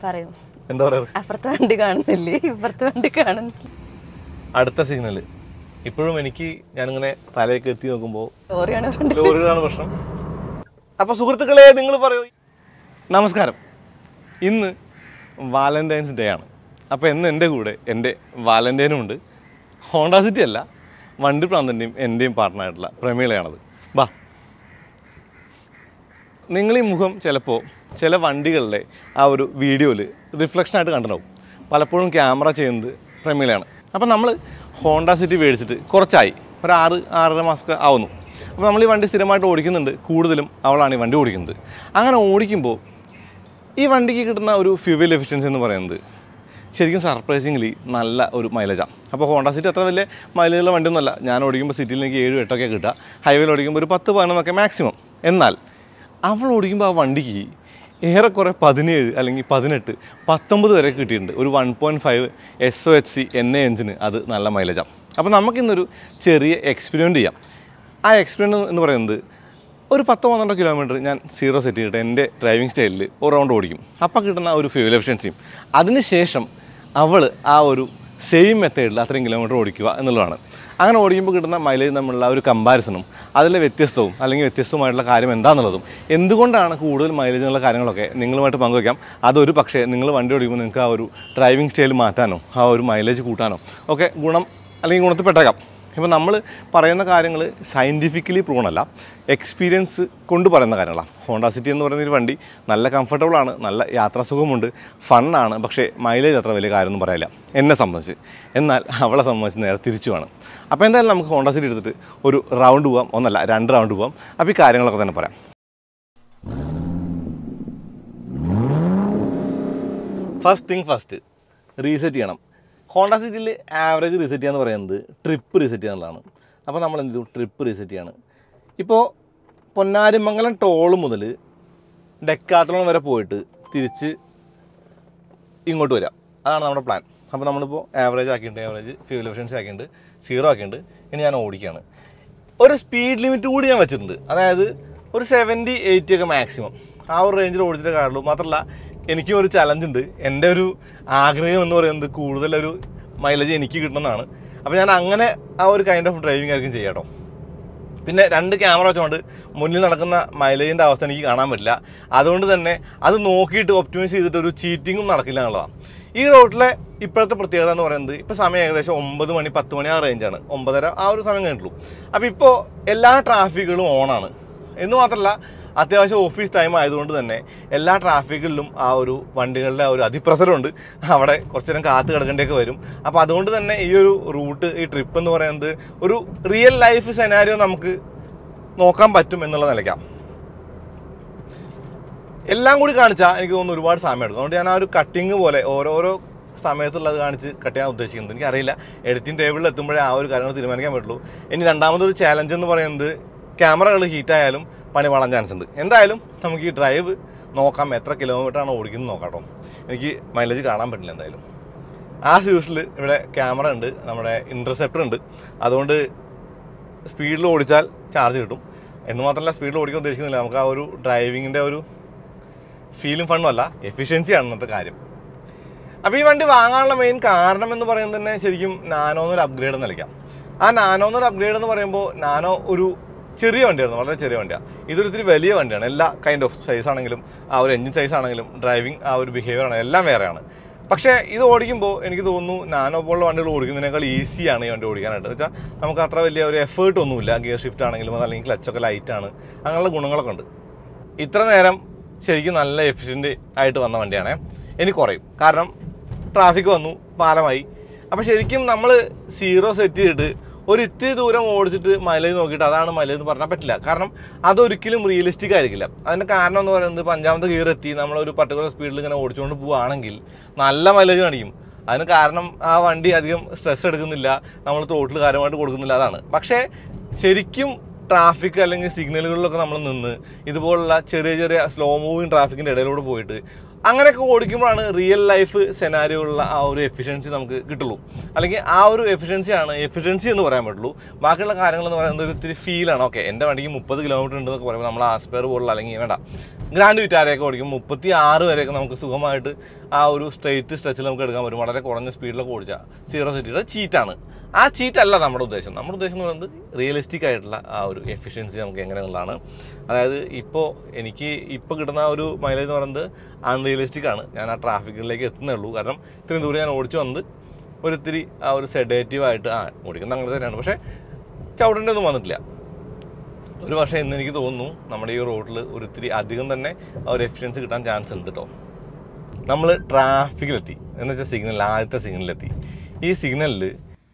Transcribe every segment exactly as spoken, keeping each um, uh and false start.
പറയൂ. എന്താ പറയുക? അപ്പുറത്തെ വണ്ടി കാണുന്നില്ലേ, ഇപ്പുറത്തെ വണ്ടി കാണുന്നില്ല. അടുത്ത സിഗ്നല് ഇപ്പോഴും എനിക്ക് ഞാനിങ്ങനെ തലയൊക്കെ എത്തി നോക്കുമ്പോൾ ലോറിയാണ് ലോറിയാണ് പ്രശ്നം. അപ്പോൾ സുഹൃത്തുക്കളെ നിങ്ങൾ പറയൂ. നമസ്കാരം. ഇന്ന് വാലന്റൈൻസ് ഡേ ആണ്. അപ്പോൾ ഇന്ന് എൻ്റെ കൂടെ എൻ്റെ വാലന്റൈനും ഉണ്ട്. ഹോണ്ട സിറ്റി അല്ല, വണ്ടി പ്രാന്തൻ്റെയും എൻ്റെയും പാർട്ട്ണറായിട്ടുള്ള പ്രമീളയാണത്. ബാ. നിങ്ങൾ ഈ മുഖം ചിലപ്പോൾ ചില വണ്ടികളുടെ ആ ഒരു വീഡിയോയിൽ റിഫ്ലക്ഷനായിട്ട് കണ്ടിട്ടുണ്ടാവും. പലപ്പോഴും ക്യാമറ ചെയ്യുന്നത് പ്രമീളയാണ്. അപ്പോൾ നമ്മൾ ഹോണ്ട സിറ്റി മേടിച്ചിട്ട് കുറച്ചായി, ഒരു ആറ് ആറര മാസമൊക്കെ ആവുന്നു. അപ്പോൾ നമ്മൾ ഈ വണ്ടി സ്ഥിരമായിട്ട് ഓടിക്കുന്നുണ്ട്. കൂടുതലും അവളാണ് ഈ വണ്ടി ഓടിക്കുന്നത്. അങ്ങനെ ഓടിക്കുമ്പോൾ ഈ വണ്ടിക്ക് കിട്ടുന്ന ഒരു ഫ്യൂവൽ എഫിഷ്യൻസി എന്ന് പറയുന്നത് ശരിക്കും സർപ്രൈസിംഗ്ലി നല്ല ഒരു മൈലേജാണ്. അപ്പോൾ ഹോണ്ട സിറ്റി അത്ര വലിയ മൈലേജുള്ള വണ്ടിയൊന്നുമല്ല. ഞാൻ ഓടിക്കുമ്പോൾ സിറ്റിയിൽ എനിക്ക് ഏഴും എട്ടൊക്കെ കിട്ടുക, ഹൈവേയിൽ ഓടിക്കുമ്പോൾ ഒരു പത്ത് പതിനൊന്നൊക്കെ മാക്സിമം. എന്നാൽ അവൾ ഓടിക്കുമ്പോൾ ആ വണ്ടിക്ക് ഏറെക്കുറെ പതിനേഴ് അല്ലെങ്കിൽ പതിനെട്ട് പത്തൊമ്പത് വരെ കിട്ടിയിട്ടുണ്ട്. ഒരു one point five S O H C N A എഞ്ചിന് അത് നല്ല മൈലേജാണ്. അപ്പോൾ നമുക്കിന്നൊരു ചെറിയ എക്സ്പെരിമെൻറ്റ് ചെയ്യാം. ആ എക്സ്പെരിമെൻറ്റ് എന്ന് പറയുന്നത് ഒരു പത്തോ പന്ത്രണ്ടോ കിലോമീറ്റർ ഞാൻ സീറോ സെറ്റ് ചെയ്തിട്ട് എൻ്റെ ഡ്രൈവിംഗ് സ്റ്റൈലിൽ ഒരു റൗണ്ട് ഓടിക്കും. അപ്പോൾ കിട്ടുന്ന ഒരു ഫ്യൂവൽ എഫിഷ്യൻസിയും അതിനുശേഷം അവൾ ആ ഒരു സെയിം മെത്തേഡിൽ അത്രയും കിലോമീറ്റർ ഓടിക്കുക എന്നുള്ളതാണ്. അങ്ങനെ ഓടിക്കുമ്പോൾ കിട്ടുന്ന മൈലേജ് തമ്മിലുള്ള ഒരു കമ്പാരിസണും അതിലെ വ്യത്യസ്തവും അല്ലെങ്കിൽ വ്യത്യസ്തമായിട്ടുള്ള കാര്യം എന്താണെന്നുള്ളതും എന്തുകൊണ്ടാണ് കൂടുതൽ മൈലേജ് എന്നുള്ള കാര്യങ്ങളൊക്കെ നിങ്ങളുമായിട്ട് പങ്കുവയ്ക്കാം. അതൊരു പക്ഷേ നിങ്ങൾ വണ്ടി ഓടിക്കുമ്പോൾ നിങ്ങൾക്ക് ആ ഒരു ഡ്രൈവിംഗ് സ്റ്റൈൽ മാറ്റാനോ ആ ഒരു മൈലേജ് കൂട്ടാനോ ഒക്കെ ഗുണം അല്ലെങ്കിൽ ഗുണത്തിൽ പെട്ടേക്കാം. ഇപ്പോൾ നമ്മൾ പറയുന്ന കാര്യങ്ങൾ സയൻറ്റിഫിക്കലി പ്രൂവൺ അല്ല, എക്സ്പീരിയൻസ് കൊണ്ട് പറയുന്ന കാര്യങ്ങളാണ്. ഹോണ്ട സിറ്റി എന്ന് പറയുന്ന ഒരു വണ്ടി നല്ല കംഫർട്ടബിളാണ്, നല്ല യാത്രാസുഖമുണ്ട്, ഫണ്ണാണ്. പക്ഷേ മൈലേജ് അത്ര വലിയ കാര്യമൊന്നും പറയില്ല എന്നെ സംബന്ധിച്ച്. എന്നാൽ അവളെ സംബന്ധിച്ച് നേരെ തിരിച്ചുമാണ്. അപ്പോൾ എന്തായാലും നമുക്ക് ഹോണ്ട സിറ്റി എടുത്തിട്ട് ഒരു റൗണ്ട് പോകാം. ഒന്നല്ല, രണ്ട് റൗണ്ട് പോകാം. അപ്പോൾ ഈ കാര്യങ്ങളൊക്കെ തന്നെ പറയാം. ഫസ്റ്റ് തിങ് ഫസ്റ്റ്, റീസെറ്റ് ചെയ്യണം. ഹോണ്ട സിറ്റിയിൽ ആവറേജ് റീസെറ്റ് ചെയ്യുക എന്ന് പറയുന്നത് ട്രിപ്പ് റീസെറ്റ് ചെയ്യുക എന്നുള്ളതാണ്. അപ്പോൾ നമ്മൾ എന്ത് ചെയ്തു? ട്രിപ്പ് റീസെറ്റ് ചെയ്യാണ്. ഇപ്പോൾ പൊന്നാരിമംഗലം ടോൾ മുതൽ ഡെക്കാത്തലോൺ വരെ പോയിട്ട് തിരിച്ച് ഇങ്ങോട്ട് വരാം. അതാണ് നമ്മുടെ പ്ലാൻ. അപ്പോൾ നമ്മളിപ്പോൾ ആവറേജ് ആക്കിയിട്ടുണ്ട്, ആവറേജ് ഫ്യൂവൽ എഫിഷ്യൻസി ആക്കിയിട്ടുണ്ട്, സീറോ ആക്കിയിട്ടുണ്ട്. ഇനി ഞാൻ ഓടിക്കുകയാണ്. ഒരു സ്പീഡ് ലിമിറ്റ് കൂടി ഞാൻ വെച്ചിട്ടുണ്ട്. അതായത് ഒരു സെവൻറ്റി എയ്റ്റി ഒക്കെ മാക്സിമം ആ ഒരു റേഞ്ചിൽ ഓടിച്ചിട്ടേ കാര്യമുള്ളൂ. മാത്രമല്ല എനിക്കും ഒരു ചലഞ്ച് ഉണ്ട്. എൻ്റെ ഒരു ആഗ്രഹം എന്ന് പറയുന്നത് കൂടുതലൊരു മൈലേജ് എനിക്ക് കിട്ടണമെന്നാണ്. അപ്പോൾ ഞാൻ അങ്ങനെ ആ ഒരു കൈൻഡ് ഓഫ് ഡ്രൈവിംഗ് ആയിരിക്കും ചെയ്യാം കേട്ടോ. പിന്നെ രണ്ട് ക്യാമറ വെച്ചുകൊണ്ട് മുന്നിൽ നടക്കുന്ന മൈലേജിൻ്റെ അവസ്ഥ എനിക്ക് കാണാൻ പറ്റില്ല. അതുകൊണ്ട് തന്നെ അത് നോക്കിയിട്ട് ഒപ്റ്റിമൈസ് ചെയ്തിട്ട് ഒരു ചീറ്റിങ്ങും നടക്കില്ല എന്നുള്ളതാണ്. ഈ റോഡിലെ ഇപ്പോഴത്തെ പ്രത്യേകത എന്ന് പറയുന്നത് ഇപ്പോൾ സമയം ഏകദേശം ഒമ്പത് മണി പത്ത് മണി ആ റേഞ്ചാണ്, ഒമ്പതര ആ ഒരു സമയം കഴിഞ്ഞിട്ടുള്ളൂ. അപ്പോൾ ഇപ്പോൾ എല്ലാ ട്രാഫിക്കുകളും ഓണാണ് എന്ന് മാത്രമല്ല അത്യാവശ്യം ഓഫീസ് ടൈം ആയതുകൊണ്ട് തന്നെ എല്ലാ ട്രാഫിക്കുകളിലും ആ ഒരു വണ്ടികളുടെ ആ ഒരു അതിപ്രസരമുണ്ട്. അവിടെ കുറച്ച് നേരം കാത്ത് കിടക്കേണ്ടിയൊക്കെ വരും. അപ്പോൾ അതുകൊണ്ട് തന്നെ ഈ ഒരു റൂട്ട്, ഈ ട്രിപ്പ് എന്ന് പറയുന്നത് ഒരു റിയൽ ലൈഫ് സെനാരിയോ നമുക്ക് നോക്കാൻ പറ്റും എന്നുള്ള നിലയ്ക്കാം. എല്ലാം കൂടി കാണിച്ചാൽ എനിക്ക് തോന്നുന്നു ഒരുപാട് സമയം എടുക്കും. അതുകൊണ്ട് ഞാൻ ആ ഒരു കട്ടിങ് പോലെ ഓരോരോ സമയത്തുള്ളത് കാണിച്ച് കട്ട് ചെയ്യാൻ ഉദ്ദേശിക്കുന്നത്. എനിക്കറിയില്ല, എഡിറ്റിംഗ് ടേബിളിൽ എത്തുമ്പോഴേ ആ ഒരു കാര്യങ്ങൾ തീരുമാനിക്കാൻ പറ്റുള്ളൂ. ഇനി രണ്ടാമതൊരു ചാലഞ്ച് എന്ന് പറയുന്നത് ക്യാമറകൾ ഹീറ്റായാലും പണി വളരാൻ ചാൻസ് ഉണ്ട്. എന്തായാലും നമുക്ക് ഈ ഡ്രൈവ് നോക്കാം, എത്ര കിലോമീറ്ററാണ് ഓടിക്കുന്നത് നോക്കാം കേട്ടോ. എനിക്ക് മൈലേജ് കാണാൻ പറ്റില്ല എന്തായാലും. ആസ് യൂഷ്വൽ ഇവിടെ ക്യാമറ ഉണ്ട്, നമ്മുടെ ഇൻ്റർസെപ്റ്റർ ഉണ്ട്. അതുകൊണ്ട് സ്പീഡിൽ ഓടിച്ചാൽ ചാർജ് കിട്ടും. എന്ന് മാത്രമല്ല സ്പീഡിൽ ഓടിക്കാൻ ഉദ്ദേശിക്കുന്നില്ല, നമുക്ക് ആ ഒരു ഡ്രൈവിങ്ങിൻ്റെ ഒരു ഫീലും ഫണ്ണും അല്ല, എഫിഷ്യൻസിയാണ് ഇന്നത്തെ കാര്യം. അപ്പോൾ ഈ വണ്ടി വാങ്ങാനുള്ള മെയിൻ കാരണം എന്ന് പറയുന്നത് തന്നെ ശരിക്കും നാനോന്നൊരു അപ്ഗ്രേഡ് എന്ന് നിലയ്ക്കാം. ആ നാനോന്നൊരു അപ്ഗ്രേഡ് എന്ന് പറയുമ്പോൾ നാനോ ഒരു ചെറിയ വണ്ടിയായിരുന്നു, വളരെ ചെറിയ വണ്ടിയാണ്. ഇതൊരു ഇത്തിരി വലിയ വണ്ടിയാണ്. എല്ലാ കൈൻഡ് ഓഫ് സൈസ് ആണെങ്കിലും ആ ഒരു എൻജിൻ സൈസ് ആണെങ്കിലും ഡ്രൈവിംഗ് ആ ഒരു ബിഹേവിയർ ആണെങ്കിലും എല്ലാം വേറെയാണ്. പക്ഷേ ഇത് ഓടിക്കുമ്പോൾ എനിക്ക് തോന്നുന്നു നാനോ പോലുള്ള വണ്ടികൾ ഓടിക്കുന്നതിനേക്കാൾ ഈസിയാണ് ഈ വണ്ടി ഓടിക്കാനായിട്ട്. എന്ന് വെച്ചാൽ നമുക്ക് അത്ര വലിയ ഒരു എഫേർട്ട് ഒന്നുമില്ല. ഗിയർ ഷിഫ്റ്റ് ആണെങ്കിലും അതല്ലെങ്കിൽ ക്ലച്ചൊക്കെ ലൈറ്റാണ്, അങ്ങനെയുള്ള ഗുണങ്ങളൊക്കെ ഉണ്ട്. ഇത്ര നേരം ശരിക്കും നല്ല എഫിഷ്യൻ്റ് ആയിട്ട് വന്ന വണ്ടിയാണ്. എനിക്ക് കുറയും, കാരണം ട്രാഫിക് വന്നു, പാലമായി. അപ്പോൾ ശരിക്കും നമ്മൾ സീറോ സെറ്റ് ചെയ്തിട്ട് ഒരു ഇത്തിരി ദൂരം ഓടിച്ചിട്ട് മൈലേജ് നോക്കിയിട്ട് അതാണ് മൈലേജ് എന്ന് പറഞ്ഞാൽ പറ്റില്ല. കാരണം അതൊരിക്കലും റിയലിസ്റ്റിക് ആയിരിക്കില്ല. അതിൻ്റെ കാരണം എന്ന് പറയുന്നത് ഇപ്പോൾ അഞ്ചാമത്തെ ഗിയർ എത്തി നമ്മളൊരു പർട്ടിക്കുലർ സ്പീഡിൽ ഇങ്ങനെ ഓടിച്ചുകൊണ്ട് പോവുകയാണെങ്കിൽ നല്ല മൈലേജ് കാണിക്കും. അതിന് കാരണം ആ വണ്ടി അധികം സ്ട്രെസ് എടുക്കുന്നില്ല, നമ്മൾ ത്രോട്ടിൽ കാര്യമായിട്ട് കൊടുക്കുന്നില്ല, അതാണ്. പക്ഷേ ശരിക്കും ട്രാഫിക് അല്ലെങ്കിൽ സിഗ്നലുകളിലൊക്കെ നമ്മൾ നിന്ന് ഇതുപോലുള്ള ചെറിയ ചെറിയ സ്ലോ മൂവിങ് ട്രാഫിക്കിൻ്റെ ഇടയിലൂടെ പോയിട്ട് അങ്ങനെയൊക്കെ ഓടിക്കുമ്പോഴാണ് റിയൽ ലൈഫ് സെനാരിയോയുള്ള ആ ഒരു എഫിഷ്യൻസി നമുക്ക് കിട്ടുള്ളൂ. അല്ലെങ്കിൽ ആ ഒരു എഫിഷ്യൻസിയാണ് എഫിഷ്യൻസി എന്ന് പറയാൻ പറ്റുള്ളൂ. ബാക്കിയുള്ള കാര്യങ്ങളെന്ന് പറയുന്നത് ഒരു ഇത്തിരി ഫീലാണ്. ഓക്കെ, എൻ്റെ വണ്ടിക്ക് മുപ്പത് കിലോമീറ്റർ ഉണ്ടെന്നൊക്കെ പറയുമ്പോൾ നമ്മൾ ആസ്പെയർ പോലുള്ള അല്ലെങ്കിൽ വേണ്ട ഗ്രാൻഡ് വിറ്റാരയൊക്കെ ഓടിക്കും മുപ്പത്തി ആറ് വരെയൊക്കെ നമുക്ക് സുഖമായിട്ട് ആ ഒരു സ്ട്രെയിറ്റ് സ്ട്രെച്ചിൽ നമുക്ക് എടുക്കാൻ പറ്റും. വളരെ കുറഞ്ഞ സ്പീഡിലൊക്കെ ഓടിച്ചാൽ സീറോ സിറ്റിയുടെ ചീറ്റാണ്. ആ ചീറ്റ് അല്ല നമ്മുടെ ഉദ്ദേശം. നമ്മുടെ ഉദ്ദേശം എന്ന് പറയുന്നത് റിയലിസ്റ്റിക് ആയിട്ടുള്ള ആ ഒരു എഫിഷ്യൻസി നമുക്ക് എങ്ങനെയുള്ളതാണ്. അതായത് ഇപ്പോൾ എനിക്ക് ഇപ്പോൾ കിട്ടുന്ന ഒരു മൈലേജ് എന്ന് പറയുന്നത് അൺറിയലിസ്റ്റിക് ആണ്. ഞാൻ ആ ട്രാഫിക്കിലേക്ക് എത്തുന്നേ ഉള്ളൂ. കാരണം ഇത്രയും ദൂരം ഞാൻ ഓടിച്ചു വന്നത് ഒരിത്തിരി ആ ഒരു സെഡേറ്റീവായിട്ട് ആ ഓടിക്കുന്നത് അങ്ങനെ തന്നെയാണ്. പക്ഷേ ചവിടേണ്ട ഒന്നും വന്നിട്ടില്ല. ഒരു പക്ഷേ ഇന്ന് എനിക്ക് തോന്നുന്നു നമ്മുടെ ഈ റോഡിൽ ഒരിത്തിരി അധികം തന്നെ ആ ഒരു എഫിഷ്യൻസി കിട്ടാൻ ചാൻസ് ഉണ്ട് കേട്ടോ. നമ്മൾ ട്രാഫിക്കിലെത്തി എന്ന് വെച്ചാൽ സിഗ്നൽ ആദ്യത്തെ സിഗ്നലിലെത്തി. ഈ സിഗ്നലിൽ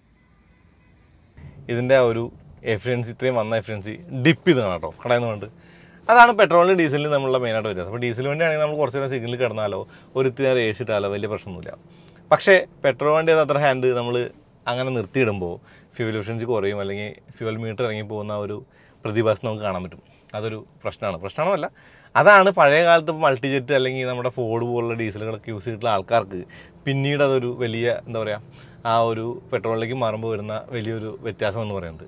ഇതിൻ്റെ ആ ഒരു എഫിഷ്യൻസി ഇത്രയും വന്ന എഫിഷ്യൻസി ഡിപ്പ് ചെയ്ത് കാണാം കേട്ടോ കടയിൽ നിന്ന് കൊണ്ട്. അതാണ് പെട്രോളിനും ഡീസലിനും നമ്മളുടെ മെയിനായിട്ട് വ്യത്യാസം. അപ്പോൾ ഡീസൽ വണ്ടിയാണെങ്കിൽ നമ്മൾ കുറച്ച് നേരം സിഗ്നലിൽ കിടന്നാലോ ഒരിത്തിരി നേരം എ സി ഇട്ടാലോ വലിയ പ്രശ്നമൊന്നുമില്ല. പക്ഷേ പെട്രോൾ വണ്ടി അത്ര ഹാൻഡ് നമ്മൾ അങ്ങനെ നിർത്തിയിടുമ്പോൾ ഫ്യൂവൽ എഫിഷ്യൻസി കുറയും, അല്ലെങ്കിൽ ഫ്യൂവൽ മീറ്റർ ഇറങ്ങി പോകുന്ന ഒരു പ്രതിഭാസം നമുക്ക് കാണാൻ പറ്റും. അതൊരു പ്രശ്നമാണ്. പ്രശ്നമാണല്ല, അതാണ് പഴയ കാലത്ത് ഇപ്പോൾ മൾട്ടിജെറ്റ് അല്ലെങ്കിൽ നമ്മുടെ ഫോർഡ് പോലുള്ള ഡീസലുകളൊക്കെ യൂസ് ചെയ്തിട്ടുള്ള ആൾക്കാർക്ക് പിന്നീട് അതൊരു വലിയ എന്താ പറയുക ആ ഒരു പെട്രോളിലേക്ക് മാറുമ്പോൾ വരുന്ന വലിയൊരു വ്യത്യാസം എന്ന് പറയുന്നത്.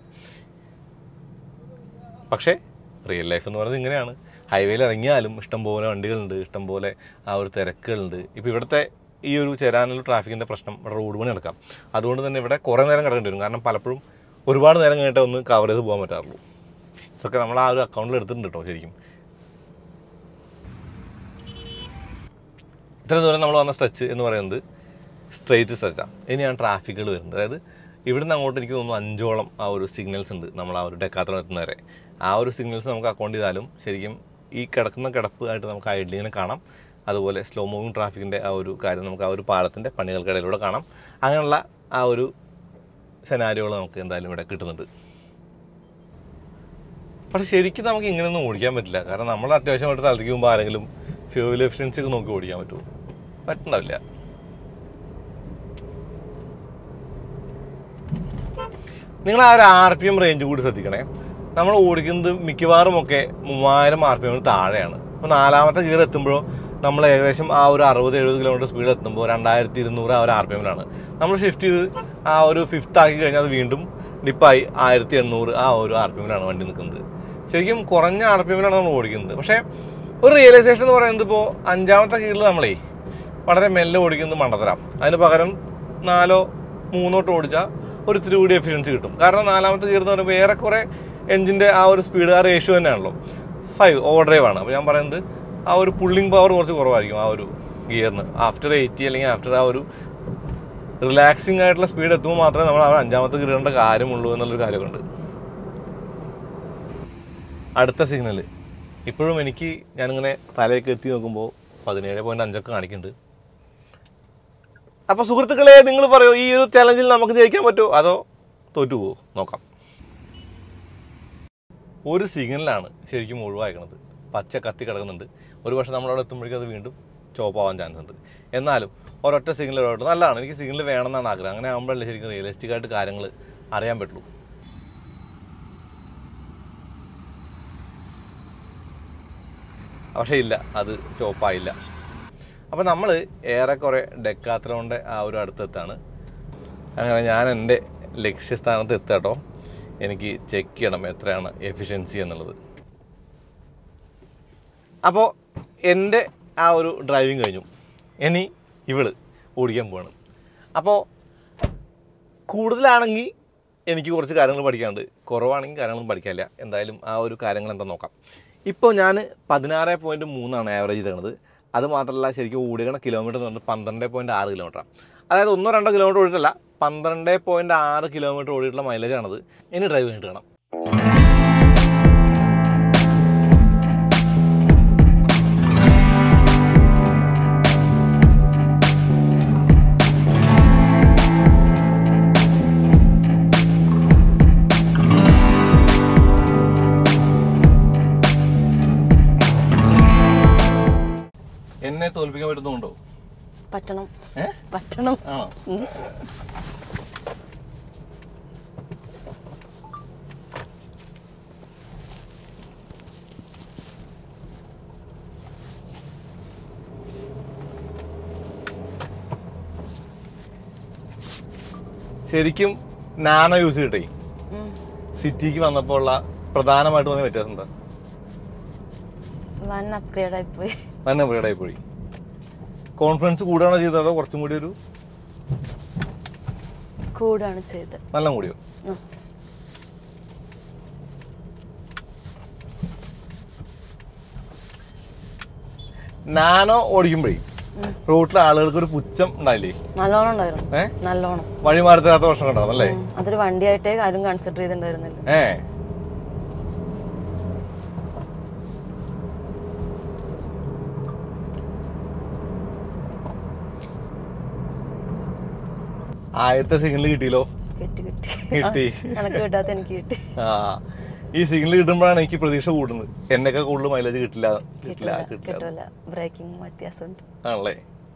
പക്ഷേ റിയൽ ലൈഫ് എന്ന് പറയുന്നത് ഇങ്ങനെയാണ്. ഹൈവേയിൽ ഇറങ്ങിയാലും ഇഷ്ടംപോലെ വണ്ടികളുണ്ട്, ഇഷ്ടംപോലെ ആ ഒരു തിരക്കുകളുണ്ട്. ഇപ്പോൾ ഇവിടുത്തെ ഈ ഒരു ചേരാനുള്ള ട്രാഫിക്കിൻ്റെ പ്രശ്നം ഇവിടെ റോഡ് പണി നടക്കാം. അതുകൊണ്ട് തന്നെ ഇവിടെ കുറേ നേരം കിടക്കേണ്ടി വരും. കാരണം പലപ്പോഴും ഒരുപാട് നേരം കഴിഞ്ഞിട്ട് ഒന്ന് കവർ ചെയ്ത് പോകാൻ പറ്റാറുള്ളൂ. ഇതൊക്കെ നമ്മൾ ആ ഒരു അക്കൗണ്ടിൽ എടുത്തിട്ടുണ്ട് കേട്ടോ. ശരിക്കും ഇത്ര ദൂരം നമ്മൾ വന്ന സ്ട്രെച്ച് എന്ന് പറയുന്നത് സ്ട്രെയിറ്റ് സ്ട്രെച്ചാണ്. ഇനിയാണ് ട്രാഫിക്കുകൾ വരുന്നത്. അതായത് ഇവിടുന്ന് അങ്ങോട്ട് എനിക്ക് തോന്നുന്നു അഞ്ചോളം ആ ഒരു സിഗ്നൽസ് ഉണ്ട് നമ്മൾ ആ ഒരു ഡെക്കാത്രോൺ എത്തുന്നവരെ. ആ ഒരു സിഗ്നൽസ് നമുക്ക് അക്കൗണ്ട് ചെയ്താലും ശരിക്കും ഈ കിടക്കുന്ന കിടപ്പ് ആയിട്ട് നമുക്ക് ഐഡലിങ്ങനെ കാണാം. അതുപോലെ സ്ലോ മൂവിങ് ട്രാഫിക്കിൻ്റെ ആ ഒരു കാര്യം നമുക്ക് ആ ഒരു പാലത്തിൻ്റെ പണികൾക്കിടയിലൂടെ കാണാം. അങ്ങനെയുള്ള ആ ഒരു സെനാരിയോകൾ നമുക്ക് എന്തായാലും ഇവിടെ കിട്ടുന്നുണ്ട്. പക്ഷെ ശരിക്കും നമുക്ക് ഇങ്ങനെയൊന്നും ഓടിക്കാൻ പറ്റില്ല. കാരണം നമ്മൾ അത്യാവശ്യമായിട്ട് സ്ഥലത്തേക്ക് പോകുമ്പോൾ ആരെങ്കിലും ഫ്യൂവൽ എഫിഷ്യൻസി ഒക്കെ നോക്കി ഓടിക്കാൻ പറ്റുമോ? പറ്റുന്നുണ്ടാവില്ല. നിങ്ങൾ ആ ഒരു ആർ പി എം റേഞ്ച് കൂടി ശ്രദ്ധിക്കണേ. നമ്മൾ ഓടിക്കുന്നത് മിക്കവാറും ഒക്കെ മൂവായിരം ആർ പി എമ്മിന് താഴെയാണ്. അപ്പോൾ നാലാമത്തെ ഗിയർ എത്തുമ്പോഴോ നമ്മൾ ഏകദേശം ആ ഒരു അറുപത് എഴുപത് കിലോമീറ്റർ സ്പീഡ് എത്തുമ്പോൾ രണ്ടായിരത്തി ഇരുന്നൂറ് ആ ഒരു ആർ പി എമ്മിലാണ്. നമ്മൾ ഷിഫ്റ്റ് ചെയ്ത് ആ ഒരു ഫിഫ്ത്ത് ആക്കി കഴിഞ്ഞാൽ അത് വീണ്ടും ഡിപ്പായി ആയിരത്തി എണ്ണൂറ് ആ ഒരു ആർ പി എമ്മിലാണ് വണ്ടി നിൽക്കുന്നത്. ശരിക്കും കുറഞ്ഞ ആർ പി എമ്മിലാണ് നമ്മൾ ഓടിക്കുന്നത്. പക്ഷേ ഒരു റിയലൈസേഷൻ എന്ന് പറയുന്നത് ഇപ്പോൾ അഞ്ചാമത്തെ ഗിയറിൽ നമ്മളേ വളരെ മെല്ലെ ഓടിക്കുന്നത് മണ്ടത്തരാം. അതിന് പകരം നാലോ മൂന്നോട്ട് ഓടിച്ചാൽ ഒരു ഇത്തിരി കൂടി എഫിഷ്യൻസി കിട്ടും. കാരണം നാലാമത്തെ ഗിയർ എന്ന് പറയുമ്പോൾ ഏറെക്കുറെ എഞ്ചിൻ്റെ ആ ഒരു സ്പീഡ് ആ റേഷ്യോ തന്നെയാണല്ലോ. ഫൈവ് ഓവർ ഡ്രൈവ് ആണ്. അപ്പോൾ ഞാൻ പറയുന്നത് ആ ഒരു പുള്ളിങ് പവർ കുറച്ച് കുറവായിരിക്കും ആ ഒരു ഗിയറിന്. ആഫ്റ്റർ എയ്റ്റി അല്ലെങ്കിൽ ആഫ്റ്റർ ആ ഒരു റിലാക്സിങ് ആയിട്ടുള്ള സ്പീഡ് എത്തുമ്പോൾ മാത്രമേ നമ്മൾ ആ അഞ്ചാമത്തെ ഗിയറിൻ്റെ കാര്യമുള്ളൂ എന്നുള്ളൊരു കാര്യമൊക്കെ ഉണ്ട്. അടുത്ത സിഗ്നൽ ഇപ്പോഴും എനിക്ക് ഞാനിങ്ങനെ തലയൊക്കെ എത്തി നോക്കുമ്പോൾ പതിനേഴ് പോയിൻറ്റ് അഞ്ചൊക്കെ കാണിക്കുന്നുണ്ട്. അപ്പോൾ സുഹൃത്തുക്കളെ, നിങ്ങൾ പറയൂ, ഈ ഒരു ചലഞ്ചിൽ നമുക്ക് ജയിക്കാൻ പറ്റുമോ അതോ തോറ്റു പോകുമോ? നോക്കാം. ഒരു സിഗ്നലാണ് ശരിക്കും ഒഴിവാക്കുന്നത്. പച്ച കത്തി കിടക്കുന്നുണ്ട്. ഒരു പക്ഷേ നമ്മളവിടെ എത്തുമ്പോഴേക്കും അത് വീണ്ടും ചോപ്പാവാൻ ചാൻസ് ഉണ്ട്. എന്നാലും ഒരൊറ്റ സിഗ്നൽ ഒഴിവായിട്ട് നല്ലതാണ്. എനിക്ക് സിഗ്നൽ വേണമെന്നാണ് ആഗ്രഹം. അങ്ങനെ ആകുമ്പോഴല്ലേ ശരിക്കും റിയലിസ്റ്റിക് ആയിട്ട് കാര്യങ്ങൾ അറിയാൻ പറ്റുള്ളൂ. പക്ഷേ ഇല്ല, അത് ചോപ്പായില്ല. അപ്പോൾ നമ്മൾ ഏറെക്കുറെ ഡെക്കാത്ലോണിൻ്റെ ആ ഒരു അടുത്തെത്താണ്. അങ്ങനെ ഞാൻ എൻ്റെ ലക്ഷ്യസ്ഥാനത്ത് എത്താട്ടോ. എനിക്ക് ചെക്ക് ചെയ്യണം എത്രയാണ് എഫിഷ്യൻസി എന്നുള്ളത്. അപ്പോൾ എൻ്റെ ആ ഒരു ഡ്രൈവിങ് കഴിഞ്ഞു. ഇനി ഇവള് ഓടിക്കാൻ പോവാണ്. അപ്പോൾ കൂടുതലാണെങ്കിൽ എനിക്ക് കുറച്ച് കാര്യങ്ങൾ പഠിക്കാനുണ്ട്, കുറവാണെങ്കിൽ കാര്യങ്ങളൊന്നും പഠിക്കാനില്ല. എന്തായാലും ആ ഒരു കാര്യങ്ങൾ എന്താ നോക്കാം. ഇപ്പോൾ ഞാൻ പതിനാറ് പോയിൻറ്റ് മൂന്നാണ് ആവറേജ് തരുന്നത്. അത് മാത്രമല്ല ശരിക്കും ഓടിക്കണ കിലോമീറ്റർ എന്ന് പറഞ്ഞാൽ പന്ത്രണ്ട് പോയിൻറ്റ് ആറ് കിലോമീറ്ററാണ്. അതായത് ഒന്നോ രണ്ടോ കിലോമീറ്റർ ഓടിയിട്ടല്ല, പന്ത്രണ്ട് പോയിൻറ്റ് ആറ് കിലോമീറ്റർ ഓടിയിട്ടുള്ള മൈലേജാണത്. ഇനി ഡ്രൈവ് ചെയ്തിട്ട് കാണാം. എന്നെ തോൽപ്പിക്കാൻ പറ്റുന്നുണ്ടോ? പറ്റണം പറ്റണം ആണോ? ശരിക്കും നാനോ യൂസ് ചെയ്തിട്ടേ സിറ്റിക്ക് വന്നപ്പോൾ ഉള്ള പ്രധാനമായിട്ട് തോന്നിയ വ്യത്യാസം എന്താ? വൻ അപ്ഗ്രേഡ് ആയി പോയി. വൻ അപ്ഗ്രേഡ് ആയി പോയി. കോൺഫിഡൻസ് കൂടാണോ ചെയ്തത് അതോ കുറച്ചും കൂടി ഒരു കൂടാണ് ചെയ്തത്? നല്ല കൂടിയോ? നാനോ ഓടിക്കുമ്പോഴേ റോട്ടിലെ ആളുകൾക്ക് ഒരു പുച്ഛം ഉണ്ടായില്ലേ? നല്ലോണം ഉണ്ടായിരുന്നു. നല്ലോണം വഴി മാറി തരാത്ത പ്രശ്നം ഉണ്ടാവും അല്ലേ? അതൊരു വണ്ടിയായിട്ടേ ആരും കൺസിഡർ ചെയ്തിട്ടുണ്ടായിരുന്നില്ല. ഏ ആദ്യത്തെ സിഗ്നൽ കിട്ടിയല്ലോ. കിട്ടി കിട്ടി കിട്ടി. എനിക്ക് കിട്ടാത്ത എനിക്ക് കിട്ടി. ആ ഈ സിഗ്നൽ കിട്ടുമ്പോഴാണ് എനിക്ക് പ്രതീക്ഷ കൂടുന്നത്. എന്നൊക്കെ കൂടുതൽ മൈലേജ് കിട്ടില്ല കിട്ടില്ല കിട്ടില്ല. ബ്രേക്കിംഗ് വ്യത്യാസമുണ്ട് ആണല്ലേ?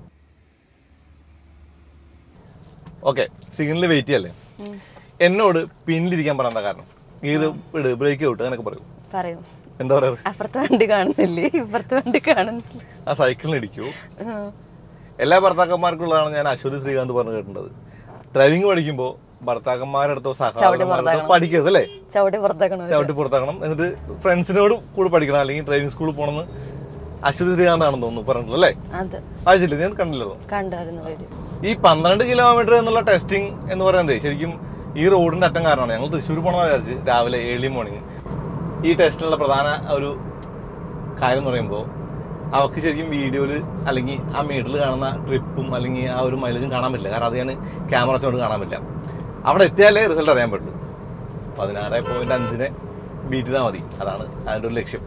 ഓക്കെ, സിഗ്നലിൽ വെയിറ്റ് ചെയ്യല്ലേ? എന്നോട് പിന്നിലിരിക്കാൻ പറയാൻ കാരണം ഗിയർ ഇട്, ബ്രേക്ക് ഔട്ട് അങ്ങനെയൊക്കെ പറയും. പറയും. എന്താ പറയാ? അപ്പുറത്തെ വണ്ടി കാണുന്നില്ലേ, ഇപ്പുറത്തെ വണ്ടി കാണുന്നില്ല. ആ സൈക്കിളിന് ഇടിക്കൂ. എല്ലാ ഭർത്താക്കന്മാർക്കുള്ളതാണ് ഞാൻ അശ്വതി ശ്രീകാന്ത് പറഞ്ഞു കേട്ടിട്ടുള്ളത്. ഡ്രൈവിംഗ് പഠിക്കുമ്പോൾ ഭർത്താക്കന്മാരടുത്തോ സഹോദരന്മാരടുത്തോ പഠിക്കരുത് അല്ലേ? ചവിട്ടി പുറത്താക്കണം. ചവിട്ടി പുറത്താക്കണം. എന്നിട്ട് ഫ്രണ്ട്സിനോട് കൂടെ പഠിക്കണം, അല്ലെങ്കിൽ ഡ്രൈവിംഗ് സ്കൂളിൽ പോകണമെന്ന് അശ്വതി ശ്രീകാന്താണെന്ന് തോന്നുന്നു പറഞ്ഞിട്ടുള്ളത് അല്ലേ? ആവശ്യമില്ല, ഞാൻ കണ്ടില്ലല്ലോ. ഈ പന്ത്രണ്ട് കിലോമീറ്റർ എന്നുള്ള ടെസ്റ്റിംഗ് എന്ന് പറയുന്നത് ശരിക്കും ഈ റോഡിന്റെ അറ്റം കാരണമാണ്. ഞങ്ങൾ തൃശ്ശൂർ പോകണമെന്ന് വിചാരിച്ച് രാവിലെ ഏർലി മോർണിംഗ്. ഈ ടെസ്റ്റിനുള്ള പ്രധാന ഒരു കാര്യം എന്ന് പറയുമ്പോൾ അവർക്ക് ശരിക്കും വീഡിയോയിൽ അല്ലെങ്കിൽ ആ മീറ്ററിൽ കാണുന്ന ട്രിപ്പും അല്ലെങ്കിൽ ആ ഒരു മൈലേജും കാണാൻ പറ്റില്ല. കാരണം അത് ഞാൻ ക്യാമറ വെച്ചുകൊണ്ട് കാണാൻ പറ്റില്ല. അവിടെ എത്തിയാലേ റിസൾട്ട് അറിയാൻ പറ്റുള്ളൂ. പതിനാറ് പോയിന്റ് അഞ്ചിനെ ബീറ്റ് ചെയ്താൽ മതി. അതാണ് അതിൻ്റെ ഒരു ലക്ഷ്യം.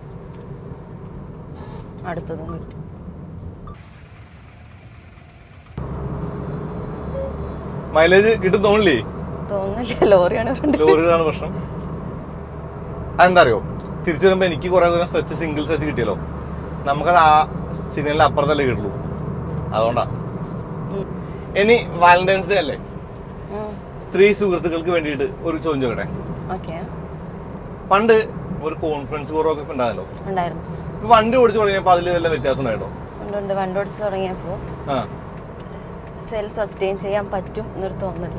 അടുത്തതും കിട്ടി. മൈലേജ് കിട്ടും തോന്നില്ലേ? തോന്നില്ല. ലോറിയാണ് ലോറിയാണ് പ്രശ്നം. അതെന്താ അറിയോ? തിരിച്ചു വരുമ്പോ എനിക്ക് കുറെ ദൂരം സ്ട്രെച്ച് സിംഗിൾ സ്ട്രെച്ച് കിട്ടിയല്ലോ. നമുക്കത് ആ സിഗ്നലിൽ അപ്പുറത്തല്ലേ കിട്ടുള്ളൂ. അതുകൊണ്ടാ. ഇനി വാലന്റൈൻസ് ഡേ അല്ലേ? സ്ത്രീ സുഹൃത്തുക്കൾക്ക് വേണ്ടിയിട്ട് ഒരു ചോദ്യം ചോദിക്കട്ടെ. പണ്ട് ഒരു കോൺഫിഡൻസ് കുറവൊക്കെ ഉണ്ടായല്ലോ. വണ്ടി ഓടിച്ചു തുടങ്ങിയപ്പോ അതിൽ വല്ല വ്യത്യാസം ഉണ്ടായിട്ടോ? വണ്ടി ഓടിച്ചു തുടങ്ങിയപ്പോ സെൽഫ് സസ്റ്റെയിൻ ചെയ്യാൻ പറ്റും എന്നൊരു തോന്നില്ല.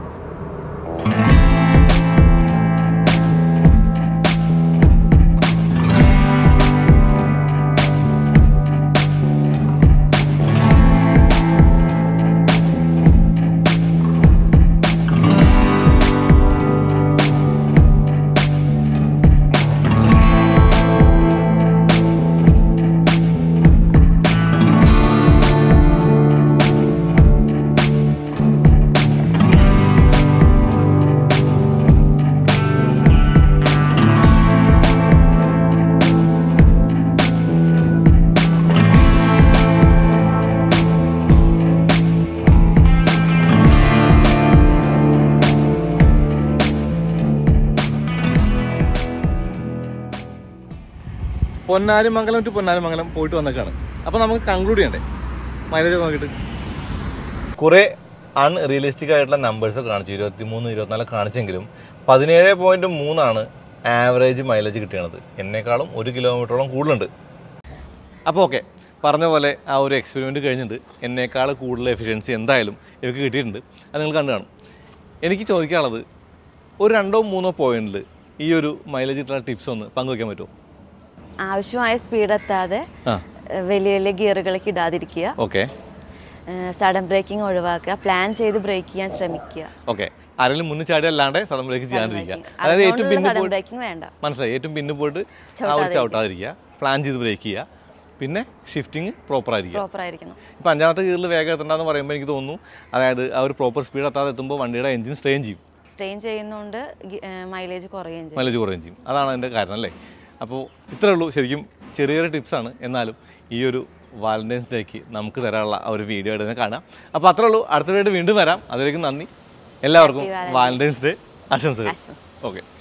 പൊന്നാരിമംഗലം ടു പൊന്നാരിമംഗലം പോയിട്ട് വന്നേക്കാണ്. അപ്പോൾ നമുക്ക് കൺക്ലൂഡ് ചെയ്യണ്ടേ മൈലേജ് നോക്കിയിട്ട്? കുറേ അൺറിയലിസ്റ്റിക് ആയിട്ടുള്ള നമ്പേഴ്സ് കാണിച്ചു. ഇരുപത്തി മൂന്ന് ഇരുപത്തിനാല് കാണിച്ചെങ്കിലും പതിനേഴ് പോയിന്റ് മൂന്നാണ് ആവറേജ് മൈലേജ് കിട്ടിയത്. എന്നേക്കാളും ഒരു കിലോമീറ്ററോളം കൂടുതലുണ്ട്. അപ്പോൾ ഓക്കെ, പറഞ്ഞ പോലെ ആ ഒരു എക്സ്പെരിമെൻറ്റ് കഴിഞ്ഞിട്ട് എന്നേക്കാൾ കൂടുതൽ എഫിഷ്യൻസി എന്തായാലും ഇവർക്ക് കിട്ടിയിട്ടുണ്ട്. അത് നിങ്ങൾ കണ്ടു കാണും. എനിക്ക് ചോദിക്കാനുള്ളത്, ഒരു രണ്ടോ മൂന്നോ പോയിന്റിൽ ഈ ഒരു മൈലേജ് കിട്ടുന്ന ടിപ്സ് ഒന്ന് പങ്കുവയ്ക്കാൻ പറ്റുമോ? ആവശ്യമായ സ്പീഡ് എത്താതെ വലിയ വലിയ ഗിയറുകളൊക്കെ ഇടാതിരിക്കുക. ഓക്കെ. സഡൻ ബ്രേക്കിംഗ് ഒഴിവാക്കുക. പ്ലാൻ ചെയ്ത് ബ്രേക്ക് ചെയ്യാൻ ശ്രമിക്കുക. ഓക്കെ. ആരെങ്കിലും മുന്നിൽ ചാടി അല്ലാണ്ട് സഡൻ ബ്രേക്ക് ചെയ്യാണ്ടിരിക്കുക. അതായത് ഏറ്റവും പിന്നെ വേണ്ട മനസ്സിലായി ഏറ്റവും പിന്നെ പോയിട്ട് ആ ഒരു ചവിട്ടാതിരിക്കുക. പ്ലാൻ ചെയ്ത് ബ്രേക്ക് ചെയ്യുക. പിന്നെ ഷിഫ്റ്റിംഗ് പ്രോപ്പർ ആയിരിക്കും. ഇപ്പം അഞ്ചാമത്തെ ഗിയറിൽ വേഗം എത്തണ്ടെന്ന് പറയുമ്പോൾ എനിക്ക് തോന്നുന്നു, അതായത് ആ ഒരു പ്രോപ്പർ സ്പീഡ് എത്താതെ എത്തുമ്പോൾ വണ്ടിയുടെ എഞ്ചിൻ സ്ട്രെയിൻ ചെയ്യും. സ്ട്രെയിൻ ചെയ്യുന്നതുകൊണ്ട് മൈലേജ് കുറയുകയും ചെയ്യും. മൈലേജ് കുറയുകയും ചെയ്യും. അതാണ് അതിൻ്റെ കാരണം അല്ലേ? അപ്പോൾ ഇത്രയേ ഉള്ളൂ. ശരിക്കും ചെറിയ ചെറിയ ടിപ്സാണ്. എന്നാലും ഈ ഒരു വാലന്റൈൻസ് ഡേക്ക് നമുക്ക് തരാനുള്ള ആ ഒരു വീഡിയോ ആയിട്ട് തന്നെ കാണാം. അപ്പോൾ അത്രേ ഉള്ളൂ. അടുത്ത വീഡിയോ വീണ്ടും വരാം. അതിലേക്ക് നന്ദി. എല്ലാവർക്കും വാലന്റൈൻസ് ഡേ ആശംസകൾ. ഓക്കെ.